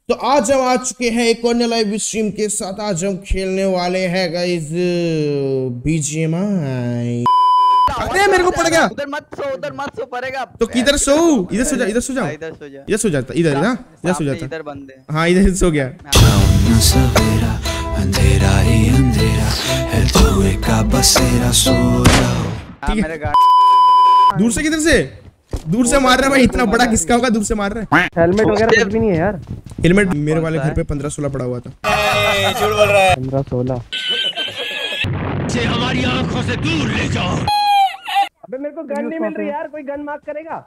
तो आज हम आ चुके हैं एक और लाइव स्ट्रीम के साथ। आज हम खेलने वाले हैं गाइस बीजीएमआई। अरे मेरे को पड़ गया। उधर मत सो पड़ेगा। तो किधर सो? इधर सो जा, इधर सो जा, इधर सो जा, इधर सो जाता, इधर ना, इधर सो जाता, इधर बंद है। हाँ इधर सो गया। सवेरा अंधेरा ही अंधेरा है, धुएं का बसेरा, सो जाओ। ठीक है। दूर से, किधर से? दूर से मार रहा है भाई। इतना बड़ा किसका होगा? दूर से मार रहा है। हेलमेट वगैरह कुछ भी नहीं है यार। हेलमेट मेरे वाले घर पे 15-16 पड़ा हुआ था। झूठ बोल रहा है। 15-16 से हमारी आंखों से दूर ले जाओ। अबे मेरे को गन नहीं मिल रही यार, कोई गन मार्क करेगा?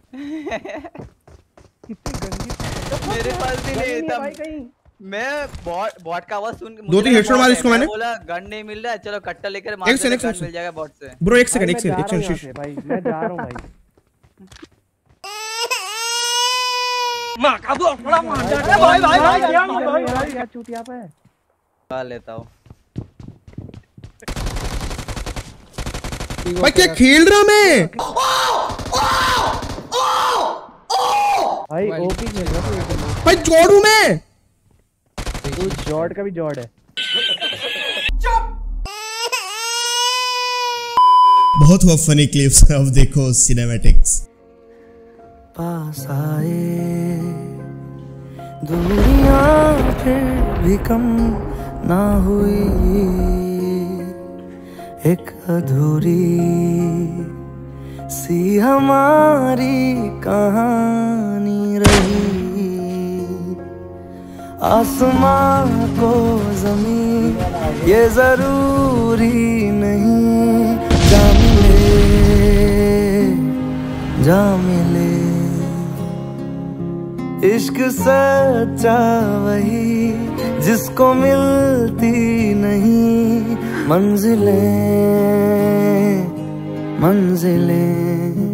कितनी गंदी। मेरे पास भी नहीं था भाई कहीं। मैं बॉट का आवाज सुन के 2-3 हेडशॉट मार इसको मैंने। बोला गन नहीं मिल रहा है, चलो कट्टा लेकर मार एक सेकंड मिल जाएगा बॉट से। ब्रो एक सेकंड भाई मैं जा रहा हूं भाई। मां का वो बड़ा मार जाता है भाई यार चूतिया पे खा लेता हूं भाई। क्या खेल रहा मैं भाई? ओपी खेल रहा हूं भाई। जोड़ू मैं तू, जॉर्ड का भी जॉर्ड है। बहुत हुआ फनी क्लिप्स। अब देखो सिनेमैटिक्स। पास आए दूरियां फिर भी कम ना हुई, एक अधूरी सी हमारी कहानी रही। आसमां को ज़मीन ये जरूरी नहीं, जा मिले इश्क सच्चा वही जिसको मिलती नहीं मंजिलें।